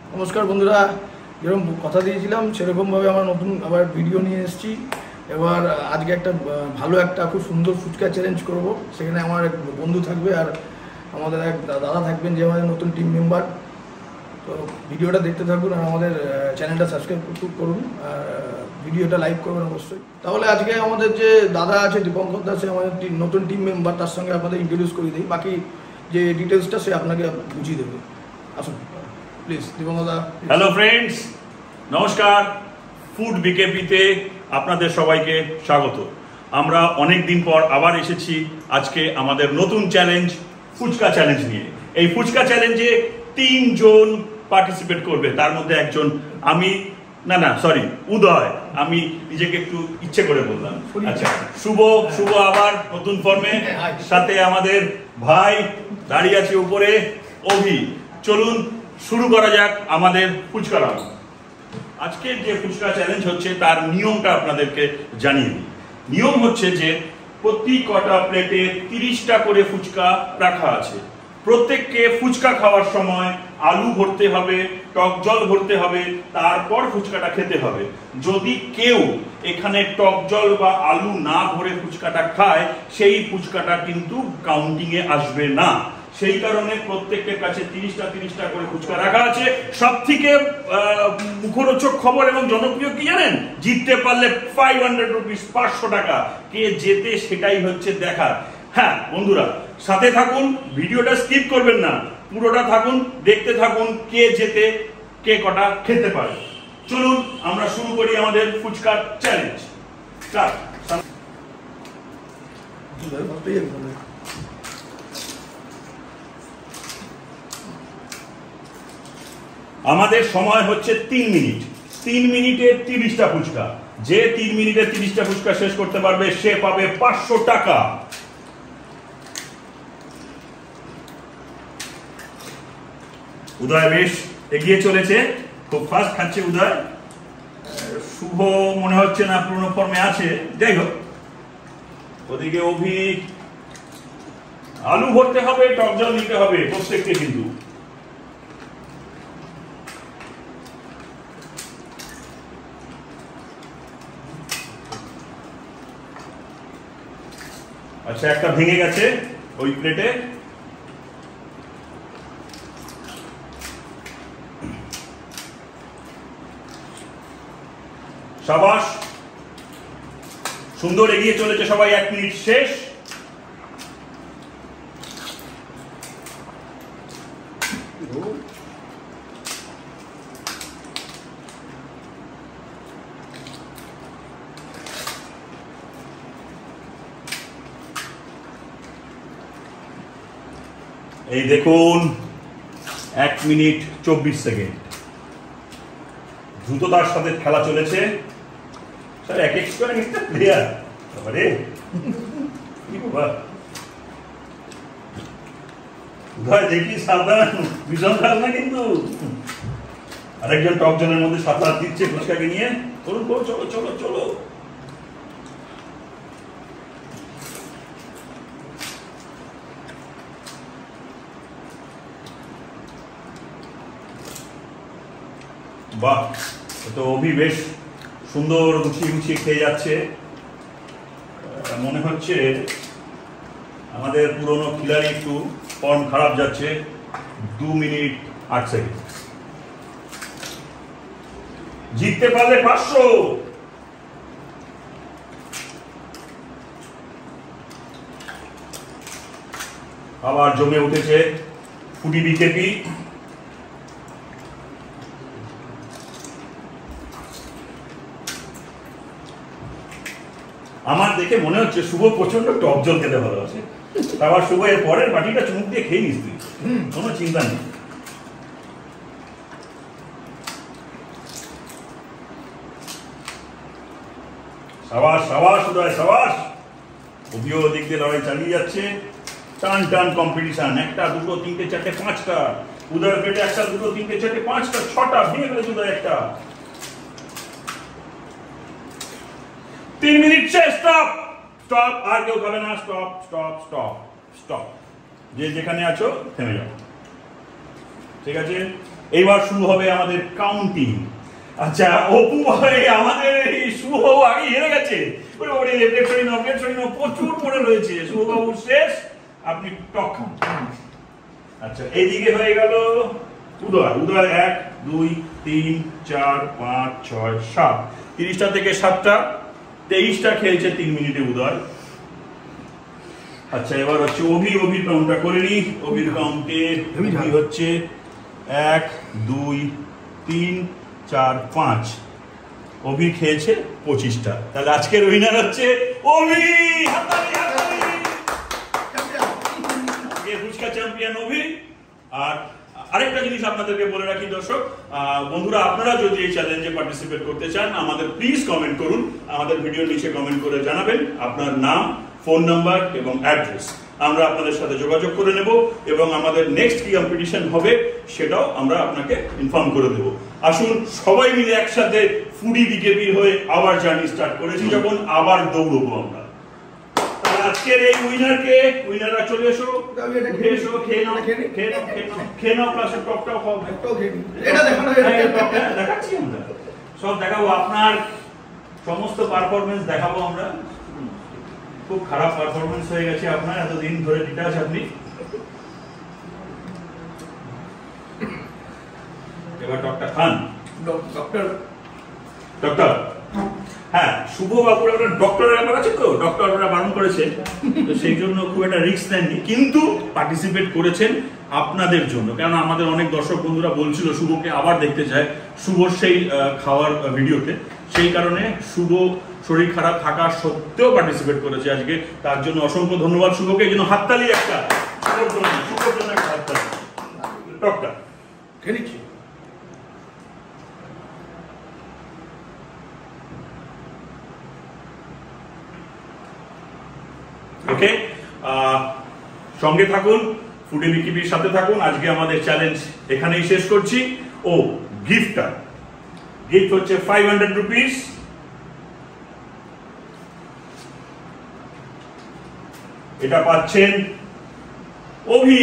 নমস্কার বন্ধুরা, যেরকম কথা দিয়েছিলাম সেরকমভাবে আমরা নতুন আবার ভিডিও নিয়ে এসেছি। এবার আজকে একটা ভালো একটা খুব সুন্দর ফুচকা চ্যালেঞ্জ করব। সেখানে আমার এক বন্ধু থাকবে আর আমাদের এক দাদা থাকবেন, যে আমাদের নতুন টিম মেম্বার। তো ভিডিওটা দেখতে থাকুন আর আমাদের চ্যানেলটা সাবস্ক্রাইব করুন, আর ভিডিওটা লাইক করবেন অবশ্যই। তাহলে আজকে আমাদের যে দাদা আছে দীপঙ্কর দাস, আমাদের নতুন টিম মেম্বার, তার সঙ্গে আপনাদের ইন্ট্রোডিউস করে দিই। বাকি যে ডিটেলসটা সে আপনাকে বুঝিয়ে দেবে। আসুন প্লিজ দীপঙ্কর দা। হ্যালো ফ্রেন্ডস, নমস্কার। ফুড বিকেপিতে আপনাদের সবাইকে স্বাগত। আমরা অনেক দিন পর আবার এসেছি আজকে আমাদের নতুন চ্যালেঞ্জ ফুচকা চ্যালেঞ্জ নিয়ে। এই ফুচকা চ্যালেঞ্জে 3 জন পার্টিসিপেট করবে, তার মধ্যে একজন আমি, উদয়। আমি নিজেকে একটু ইচ্ছে করে বললাম। আচ্ছা, শুভ আবার নতুন ফর্মে, সাথে আমাদের ভাই দাঁড়িয়ে আছে উপরে, অভি। চলুন শুরু করা যাক আমাদের ফুচকা রান্না। আজকের যে ফুচকা চ্যালেঞ্জ হচ্ছে তার নিয়মটা আপনাদেরকে জানিয়ে দিই। নিয়ম হচ্ছে যে প্রতি কটা প্লেটে 30টা করে ফুচকা রাখা আছে। প্রত্যেককে ফুচকা খাওয়ার সময় আলু ভরতে হবে, টক জল ভরতে হবে, তারপর ফুচকাটা খেতে হবে। যদি কেউ এখানে টক জল বা আলু না ভরে ফুচকাটা খায়, সেই ফুচকাটা কিন্তু কাউন্টিংয়ে আসবে না। সেই কারণে প্রত্যেকের কাছে 30টা করে ফুচকা রাখা আছে। সব থেকে মুখরোচক খবর এবং জনপ্রিয় কি জানেন? জিততে পারলে 500 রুপিস, 500 টাকা। কে জেতে সেটাই হচ্ছে দেখার। হ্যাঁ বন্ধুরা, সাথে থাকুন, ভিডিওটা স্কিপ করবেন না, পুরোটা থাকুন, দেখতে থাকুন কে জেতে, কে কটা খেতে পারে। চলুন আমরা শুরু করি আমাদের ফুচকা চ্যালেঞ্জ। আমাদের সময় হচ্ছে 3 মিনিট। 3 মিনিটে 30টা ফুচকা। যে 3 মিনিটে 30টা ফুচকা শেষ করতে পারবে সে পাবে 500 টাকা। উদয় বেশ এগিয়ে চলেছে, খুব ফাস্ট খাচ্ছে উদয়। শুভ মনে হচ্ছে না পুরনো ফর্মে আছে, যাই হোক। ওদিকে অভি, আলু ভরতে হবে, টক জল নিতে হবে প্রত্যেককে কিন্তু। আচ্ছা, একটা ভেঙে গেছে ওই প্লেটে। সাবাস, সুন্দর এগিয়ে চলেছে সবাই। 1 মিনিট শেষ। এই দেখুন 1 মিনিট 24 সেকেন্ড। দ্রুততার সাথে খেলা চলেছে। স্যার এক করে একটা প্লেয়ার, আরে কি বাবা, উদয় দেখি সাবধান, ভীষণ খারাপ না কিন্তু। আরেকজন টক জলের মধ্যে সাঁতার দিচ্ছে ফুচকাকে নিয়ে। চলুন চলো চলো চলো। বাহ, তো অভি বেশ সুন্দর গুছিয়ে খেয়ে যাচ্ছে। মনে হচ্ছে আমাদের পুরনো খিলাড়ি একটু ফর্ম খারাপ যাচ্ছে। 2 মিনিট 8 সেকেন্ড। জিততে পারলে 500। আবার জমে উঠেছে ফুটি বিকেপি। আমার দেখে মনে হচ্ছে শুভ প্রচন্ড টক জল খেতে ভালোবাসে। আবার শুভ এর পরের বাটিটা চুমুক দিয়ে খেয়ে নিস তুই, কোনো চিন্তা নেই। সাবাস সাবাস উদয়, সাবাস। অভিও দিক দিয়ে লড়াই চালিয়ে যাচ্ছে। টান কম্পিটিশন। 1, 2, 3, 4, 5টা। উদয়ের পেটে 1, 2, 3, 4, 5টা, 6টা ভেঙে ফেলেছে উদয় একটা। 3 মিনিট শেষ। স্টপ স্টপ, আর কেউ খাবে না। Stop stop stop stop. যে যেখানে আছো থেমে যাও, ঠিক আছে? এইবার শুরু হবে আমাদের কাউন্টিং। আচ্ছা অপু ভাই আমাদের এই শুভ আগে হেরে গেছে, প্রচুর পড়ে রয়েছে। শুভবাবু শেষ, আপনি টক খান। আচ্ছা এইদিকে হয়ে গেল উদয়। উদয় 1 2 3 4 5 6 7, 30টা থেকে 7টা, 23টা খেলছে 3 মিনিটে উদয়। আচ্ছা এবার হচ্ছে অভির কাউন্টটা করে নি। অভির কাউন্টে হচ্ছে 1 2 3 4 5, অভি খেয়েছে 25টা। তাহলে আজকের উইনার হচ্ছে অভি। ফুচকা চ্যাম্পিয়ন অভি। আর আরেকটা জিনিস আপনাদেরকে বলে রাখি দর্শক বন্ধুরা, আপনারা যদি এই চ্যালেঞ্জে পার্টিসিপেট করতে চান আমাদের প্লিজ কমেন্ট করুন। আমাদের ভিডিওর নিচে কমেন্ট করে জানাবেন আপনার নাম, ফোন নাম্বার এবং অ্যাড্রেস। আমরা আপনাদের সাথে যোগাযোগ করে নেব এবং আমাদের নেক্সট কি কম্পিটিশন হবে সেটাও আমরা আপনাকে ইনফর্ম করে দেব। আসুন সবাই মিলে একসাথে ফুডি বিকেপি হয়ে আবার জার্নি স্টার্ট করেছি যখন আবার দৌড়বো আমরা। আজকের এই উইনাররা চলে এসো, খেয়ে নাও প্লাস টকটাও খাও। দেখাচ্ছি আমরা, সব দেখাবো, আপনার সমস্ত পারফরমেন্স দেখাবো আমরা। খুব খারাপ পারফরমেন্স হয়ে গেছে আপনার, এতদিন ধরে ডিটাচ আপনি। এবার ডক্টর খান। ডক্টর হ্যাঁ, শুভ বাবুর একটা ডক্টরের ব্যাপার আছে তো, ডক্টররা বারণ করেছে, তো সেই জন্য খুব একটা রিস্ক নেননি, কিন্তু পার্টিসিপেট করেছেন আপনাদের জন্য। কেননা আমাদের অনেক দর্শক বন্ধুরা বলছিল শুভকে আবার দেখতে চায় শুভর সেই খাওয়ার ভিডিওতে, সেই কারণে শুভ শরীর খারাপ থাকা সত্ত্বেও পার্টিসিপেট করেছে আজকে। তার জন্য অসংখ্য ধন্যবাদ শুভকে। এই জন্য হাততালি একটা শুভর জন্য একটা হাততালি। ডক্টর খেয়েছি। ওকে, সঙ্গে থাকুন, ফুডি বিকিপির সাথে থাকুন। আজকে আমাদের চ্যালেঞ্জ এখানেই শেষ করছি। ও গিফট হচ্ছে 500 রুপিস। এটা পাচ্ছেন অভি।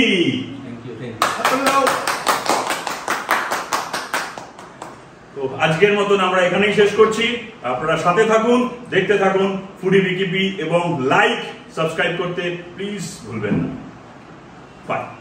তো আজকের মতন আমরা এখানেই শেষ করছি। আপনারা সাথে থাকুন, দেখতে থাকুন ফুডি বিকিপি এবং লাইক সাবস্ক্রাইব করতে প্লিজ ভুলবেন না। বাই।